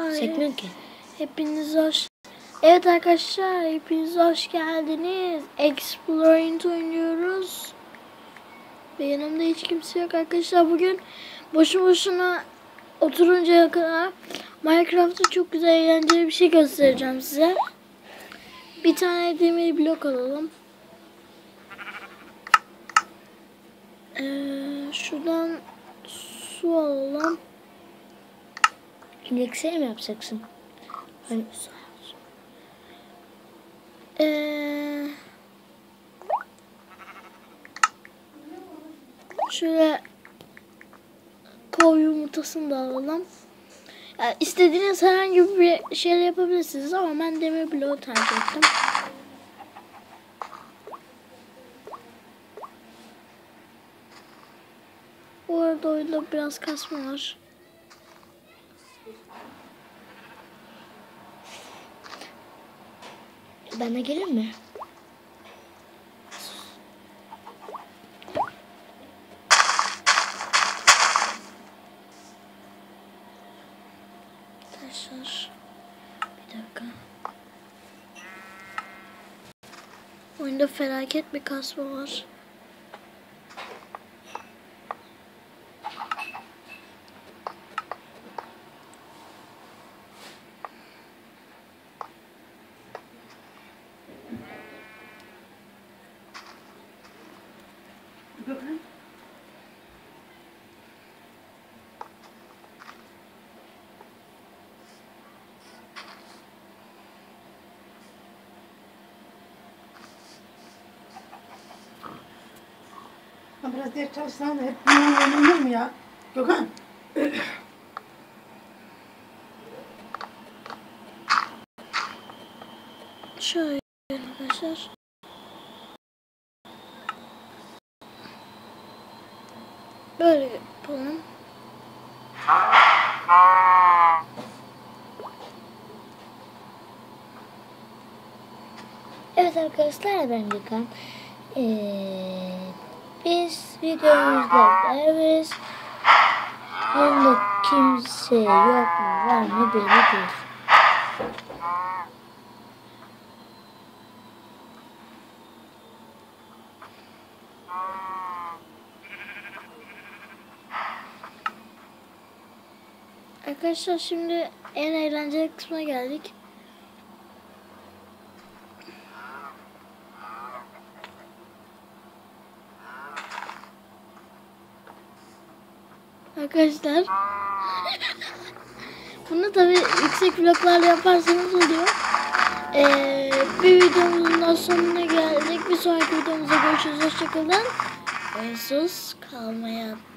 arkadaşlar. Sekmiyor ki. Hepiniz hoş. Evet arkadaşlar, hepiniz hoş geldiniz. Exploring oynuyoruz. Ve yanımda hiç kimse yok arkadaşlar. Bugün boşu boşuna oturuncaya kadar Minecraft'ta çok güzel eğlenceli bir şey göstereceğim size. Bir tane demir blok alalım. Şuradan su alalım. İndekseye mi yapacaksın? Hani... Şöyle kov yumurtasını da alalım. Yani istediğiniz herhangi bir şey yapabilirsiniz ama ben demir bloğu tercih ettim. Bu arada oyunda biraz kasma var. Ben de gelir mi? Arkadaşlar bir dakika. Oyunda felaket bir kasma var. Biraz ders çalışsan da hep oynanır mı ya? Gökhan. Şöyle arkadaşlar. Böyle yapalım. Evet arkadaşlar, ben Gökhan. Biz videomuzda beraberiz. Yanında kimse yok mu, var mı belli değil. Arkadaşlar şimdi en eğlenceli kısmına geldik. Arkadaşlar bunu tabi yüksek bloklarla yaparsanız oluyor. Bir videomuzun da sonuna geldik. Bir sonraki videomuzda görüşürüz. Hoşçakalın. Sus kalmaya.